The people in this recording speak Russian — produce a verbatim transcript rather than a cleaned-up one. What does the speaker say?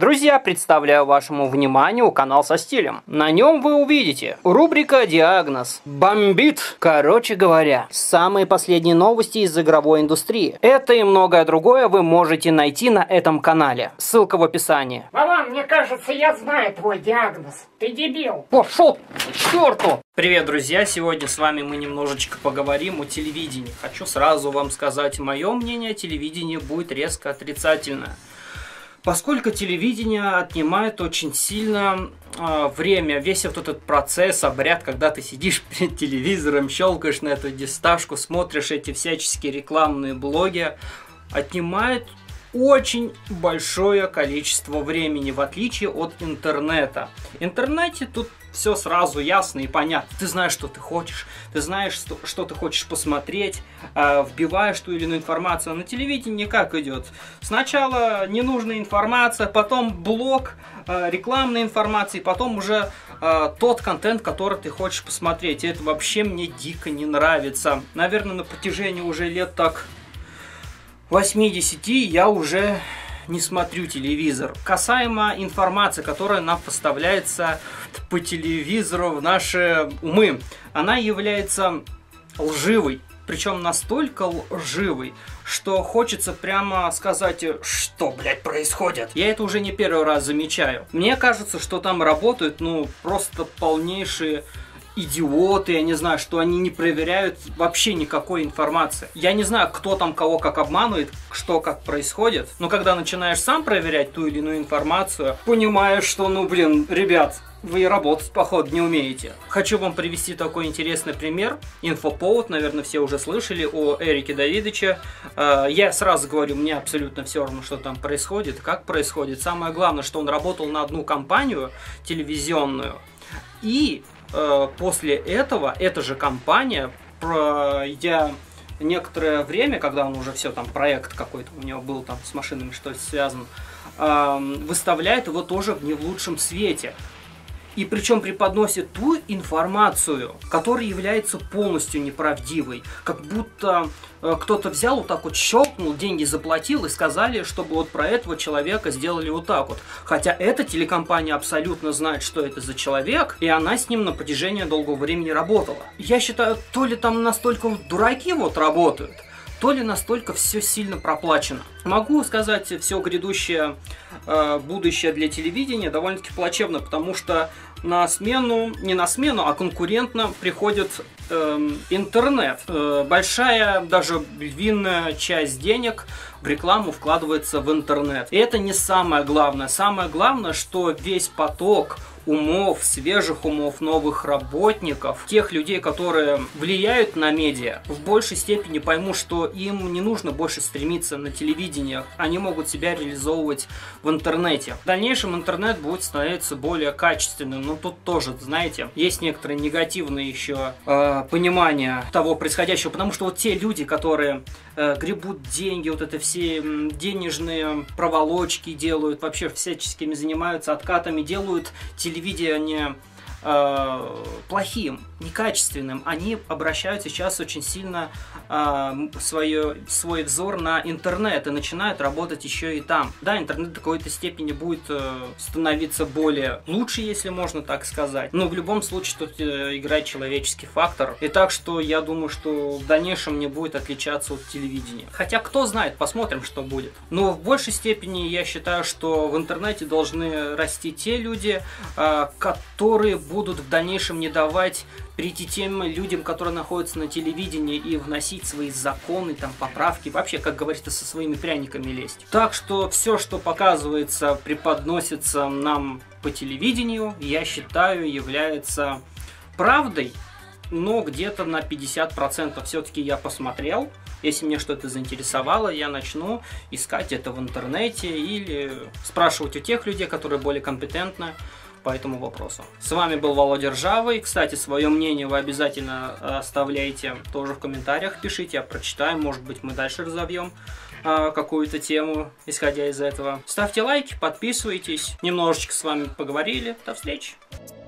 Друзья, представляю вашему вниманию канал со стилем. На нем вы увидите рубрика «Диагноз», «Бомбит». Короче говоря, самые последние новости из игровой индустрии. Это и многое другое вы можете найти на этом канале. Ссылка в описании. Вован, мне кажется, я знаю твой диагноз. Ты дебил. Пошел к черту! Привет, друзья! Сегодня с вами мы немножечко поговорим о телевидении. Хочу сразу вам сказать, мое мнение о телевидении будет резко отрицательное. Поскольку телевидение отнимает очень сильно э, время, весь вот этот процесс, обряд, когда ты сидишь перед телевизором, щелкаешь на эту дисташку, смотришь эти всяческие рекламные блоги, отнимает очень большое количество времени, в отличие от интернета. В интернете тут все сразу ясно и понятно. Ты знаешь, что ты хочешь, ты знаешь, что, что ты хочешь посмотреть, э, вбиваешь ту или иную информацию. А на телевидении как идет? Сначала ненужная информация, потом блок э, рекламной информации, потом уже э, тот контент, который ты хочешь посмотреть. И это вообще мне дико не нравится. Наверное, на протяжении уже лет так восьмидесяти я уже не смотрю телевизор. Касаемо информации, которая нам поставляется по телевизору в наши умы, она является лживой. Причем настолько лживой, что хочется прямо сказать, что, блядь, происходит. Я это уже не первый раз замечаю. Мне кажется, что там работают, ну, просто полнейшие идиоты, я не знаю, что они не проверяют вообще никакой информации. Я не знаю, кто там кого как обманывает, что как происходит, но когда начинаешь сам проверять ту или иную информацию, понимаешь, что, ну, блин, ребят, вы работать, походу, не умеете. Хочу вам привести такой интересный пример. Инфоповод, наверное, все уже слышали о Эрике Давидыче. Я сразу говорю, мне абсолютно все равно, что там происходит, как происходит. Самое главное, что он работал на одну компанию телевизионную, и после этого эта же компания, пройдя некоторое время, когда он уже все, там, проект какой-то у него был там с машинами что-то связан, выставляет его тоже в не в лучшем свете. И причем преподносит ту информацию, которая является полностью неправдивой. Как будто э, кто-то взял, вот так вот щелкнул, деньги заплатил и сказали, чтобы вот про этого человека сделали вот так вот. Хотя эта телекомпания абсолютно знает, что это за человек, и она с ним на протяжении долгого времени работала. Я считаю, то ли там настолько дураки вот работают, то ли настолько все сильно проплачено. Могу сказать, все грядущее э, будущее для телевидения довольно-таки плачевно, потому что на смену, не на смену, а конкурентно приходит э, интернет. Э, большая, даже львиная часть денег в рекламу вкладывается в интернет. И это не самое главное. Самое главное, что весь поток умов, свежих умов, новых работников, тех людей, которые влияют на медиа, в большей степени пойму, что им не нужно больше стремиться на телевидение, они могут себя реализовывать в интернете. В дальнейшем интернет будет становиться более качественным, но тут тоже, знаете, есть некоторые негативные еще э, понимания того происходящего, потому что вот те люди, которые э, гребут деньги, вот это все денежные проволочки делают, вообще всяческими занимаются откатами, делают телевидение телевидение э, плохим, некачественным, они обращают сейчас очень сильно э, свое, свой взор на интернет и начинают работать еще и там. Да, интернет в какой-то степени будет э, становиться более лучше, если можно так сказать, но в любом случае тут э, играет человеческий фактор. И так что я думаю, что в дальнейшем не будет отличаться от телевидения. Хотя кто знает, посмотрим, что будет. Но в большей степени я считаю, что в интернете должны расти те люди, э, которые будут в дальнейшем не давать прийти тем людям, которые находятся на телевидении, и вносить свои законы, там, поправки, вообще, как говорится, со своими пряниками лезть. Так что все, что показывается, преподносится нам по телевидению, я считаю, является правдой, но где-то на пятьдесят процентов все-таки я посмотрел. Если мне что-то заинтересовало, я начну искать это в интернете или спрашивать у тех людей, которые более компетентны по этому вопросу. С вами был Володя Ржавый. Кстати, свое мнение вы обязательно оставляйте тоже в комментариях, пишите, я прочитаю, может быть, мы дальше разовьем а, какую-то тему, исходя из этого. Ставьте лайки, подписывайтесь. Немножечко с вами поговорили. До встречи!